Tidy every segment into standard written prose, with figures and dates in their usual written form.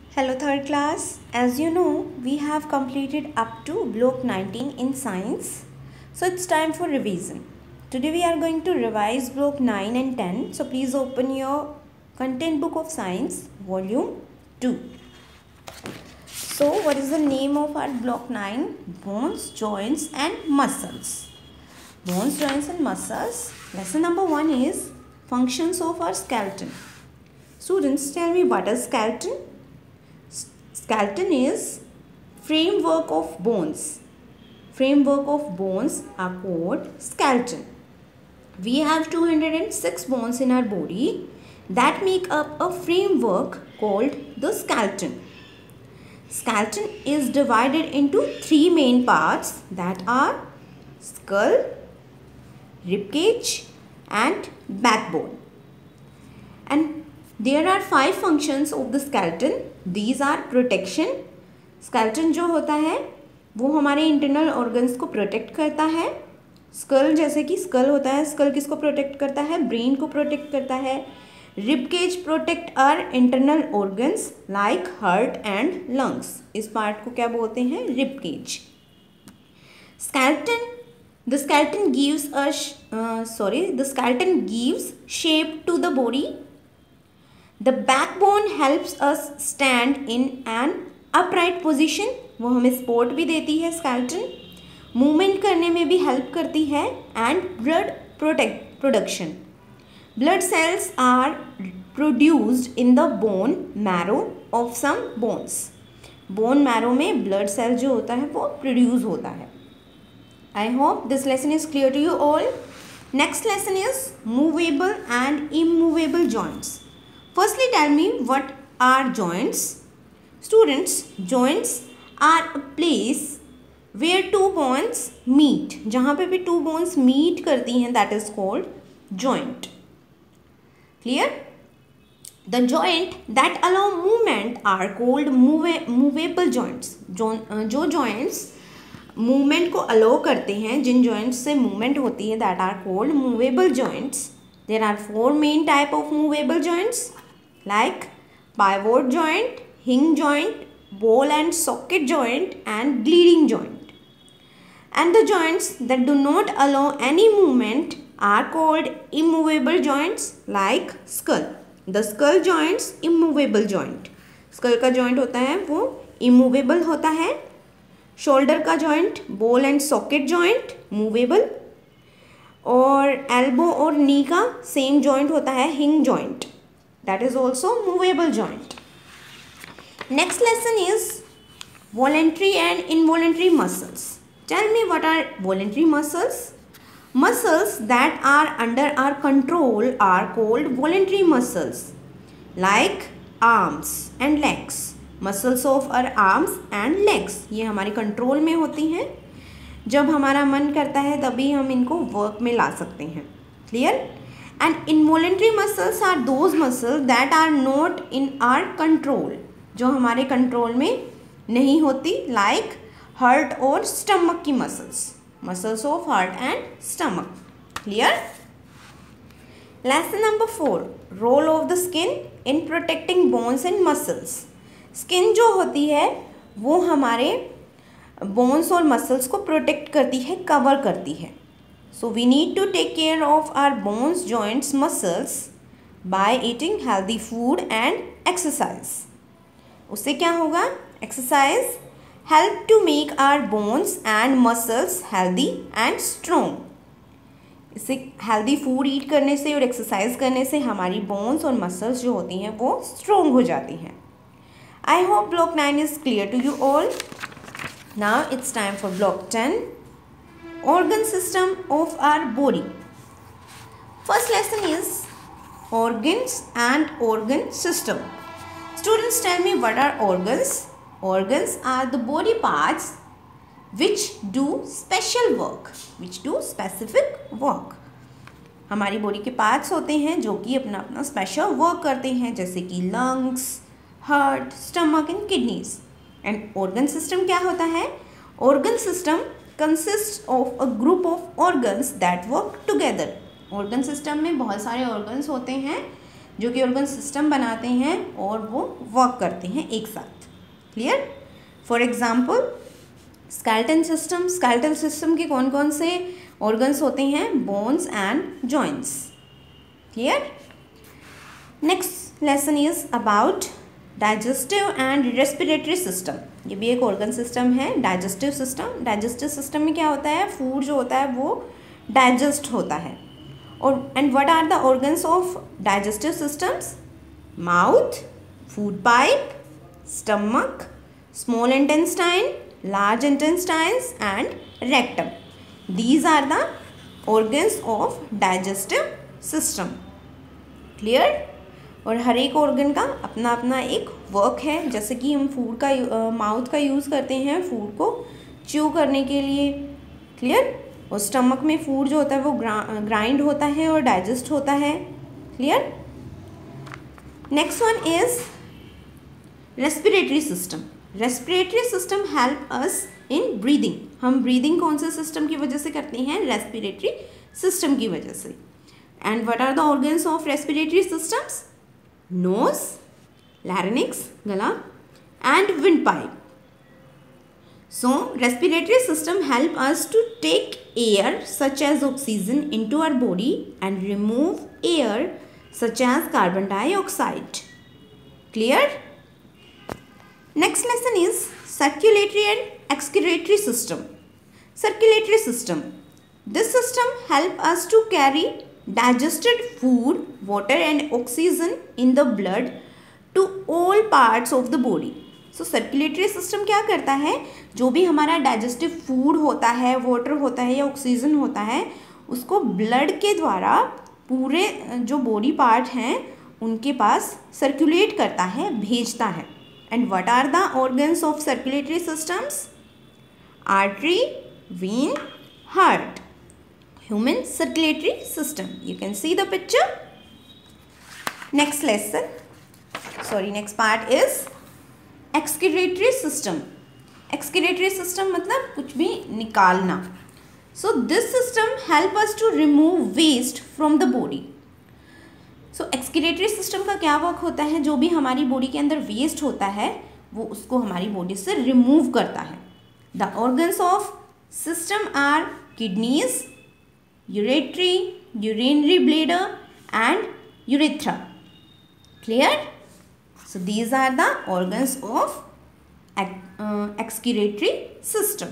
Hello third class. As you know, we have completed up to block 19 in science. So it's time for revision. Today we are going to revise block 9 and 10. So please open your content book of science volume 2. So what is the name of our block 9? Bones, joints and muscles. Bones, joints and muscles. Lesson number 1 is functions of our skeleton. Students, tell me what is skeleton? Skeleton is framework of bones. Framework of bones are called skeleton. We have 206 bones in our body that make up a framework called the skeleton. Skeleton is divided into three main parts that are skull, ribcage and backbone. And there are 5 functions of the skeleton. These are protection. skeleton जो होता है वो हमारे internal organs को protect करता है. School जैसे कि स्कल होता है, स्कल किसको प्रोटेक्ट करता है? ब्रेन को प्रोटेक्ट करता है. Rib cage protect our internal organs like heart and lungs. इस पार्ट को क्या बोलते हैं? Rib cage. The skeleton gives shape to the body. The backbone helps us stand in an upright position. वो हमें सपोर्ट भी देती है skeleton. मूवमेंट करने में भी हेल्प करती है. And blood production. Blood cells are produced in the bone marrow of some bones. Bone marrow में blood cell जो होता है वो produce होता है. I hope this lesson is clear to you all. Next lesson is movable and immovable joints. Firstly, tell me what are joints? Students, joints are a place where two bones meet. जहाँ पे भी two bones meet करती हैं, that is called joint. Clear? The joint that allow movement are called movable joints. जो joints movement को allow करते हैं, जिन joints से movement होती है, that are called movable joints. There are 4 main type of movable joints like pivot joint, hinge joint, ball and socket joint and gliding joint. And the joints that do not allow any movement are called immovable joints like skull. The skull joints immovable joint. Skull का joint होता है वो immovable होता है. Shoulder का joint ball and socket joint movable. और elbow और knee का same joint होता है hinge joint. That is also movable joint. Next lesson is voluntary and involuntary muscles. Tell me what are voluntary muscles? Muscles that are under our control are called voluntary muscles like arms and legs. Muscles of our arms and legs ये हमारे control में होती हैं. जब हमारा मन करता है तभी हम इनको वर्क में ला सकते हैं. Clear? And involuntary muscles are those muscles that are not in our control. जो हमारे कंट्रोल में नहीं होती, like heart और stomach की muscles. Muscles of heart and stomach. Clear? Lesson number 4. Role of the skin in protecting bones and muscles. Skin जो होती है वो हमारे bones और muscles को protect करती है, cover करती है. So we need to take care of our bones, joints, muscles by eating healthy food and exercise. उससे क्या होगा? Exercise help to make our bones and muscles healthy and strong. इससे healthy food eat करने से और exercise करने से हमारी bones और muscles जो होती हैं वो strong हो जाती हैं. I hope block 9 is clear to you all. Now it's time for block 10. Organ system of our body. First lesson is organs and organ system. Students, tell me what are organs? Organs are the body parts which do special work, which do specific work. हमारी body के parts होते हैं जो कि अपना अपना special work करते हैं, जैसे कि lungs, heart, stomach and kidneys. And organ system क्या होता है? Organ system consists of a group of organs that work together. organ system में बहुत सारे organs होते हैं जो कि ऑर्गन सिस्टम बनाते हैं और वो वर्क करते हैं एक साथ। Clear? For example skeleton system. Skeletal system के कौन कौन से ऑर्गन्स होते हैं? Bones and joints. Clear? Next lesson is about digestive and respiratory system. ये भी एक ऑर्गन सिस्टम है, डाइजेस्टिव सिस्टम। डाइजेस्टिव सिस्टम में क्या होता है? फूड जो होता है वो डाइजेस्ट होता है। और and what are the organs of digestive systems? Mouth, food pipe, stomach, small intestine, large intestines and rectum. These are the organs of digestive system. Clear? और हर एक ऑर्गन का अपना अपना एक वर्क है। जैसे कि हम फूड का माउथ का यूज़ करते हैं फूड को च्यू करने के लिए। क्लियर? और स्टमक में फूड जो होता है वो ग्राइंड होता है और डाइजेस्ट होता है। Clear? Next one is respiratory system. Respiratory system help us in breathing. हम ब्रीदिंग कौन से सिस्टम की वजह से करते हैं? रेस्पिरेटरी सिस्टम की वजह से। And what are the organs of respiratory systems? Nose, larynx गला and wind pipe. So respiratory system help us to take air such as oxygen into our body and remove air such as carbon dioxide. Clear? Next lesson is circulatory and excretory system. Circulatory system. This system help us to carry digested food, water and oxygen in the blood to all parts of the body. So circulatory system क्या करता है? जो भी हमारा digestive food होता है, water होता है या ऑक्सीजन होता है, उसको blood के द्वारा पूरे जो body part हैं उनके पास circulate करता है, भेजता है। And what are the organs of circulatory systems? Artery, vein, heart. Human circulatory system. You can see the picture. Next next part is excretory system. Excretory system मतलब कुछ भी निकालना. So this system help us to remove waste from the body. So excretory system का क्या work होता है? जो भी हमारी बॉडी के अंदर वेस्ट होता है वो उसको हमारी बॉडी से रिमूव करता है। The organs of system are kidneys, ureters, urinary bladder and urethra. Clear? So these are the organs of excretory system.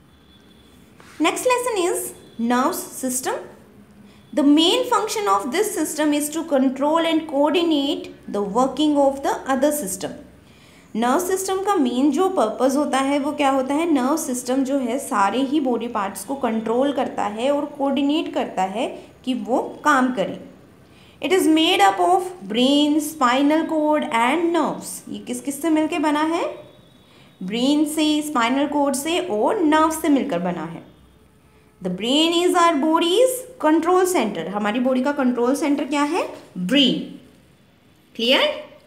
Next lesson is nerves system. The main function of this system is to control and coordinate the working of the other system. Nerve system का main जो purpose होता है वो क्या होता है? Nerve system जो है सारे ही बॉडी पार्ट्स को कंट्रोल करता है और कोऑर्डिनेट करता है कि वो काम करें। It is made up of brain, spinal cord and nerves. ये किस किस से मिलकर बना है? ब्रेन से, स्पाइनल कॉर्ड से और नर्व से मिलकर बना है। The brain is our body's control centre. हमारी बॉडी का कंट्रोल सेंटर क्या है? Brain. Clear?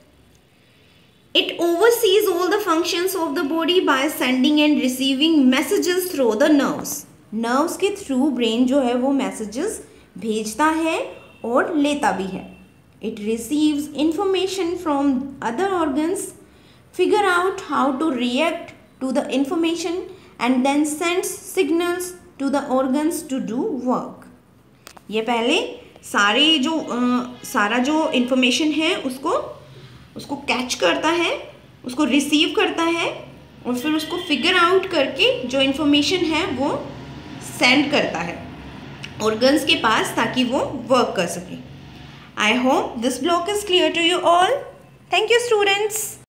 It oversees all the functions of the body by sending and receiving messages through the nerves. Nerves के थ्रू ब्रेन जो है वो messages भेजता है और लेता भी है। It receives information from other organs, figure out how to react to the information and then sends signals to the organs to do work. ये पहले सारा जो इंफॉर्मेशन है उसको कैच करता है, उसको रिसीव करता है और फिर उसको फिगर आउट करके जो इंफॉर्मेशन है वो सेंड करता है ऑर्गन्स के पास ताकि वो वर्क कर सके। I hope this block is clear to you all. Thank you students.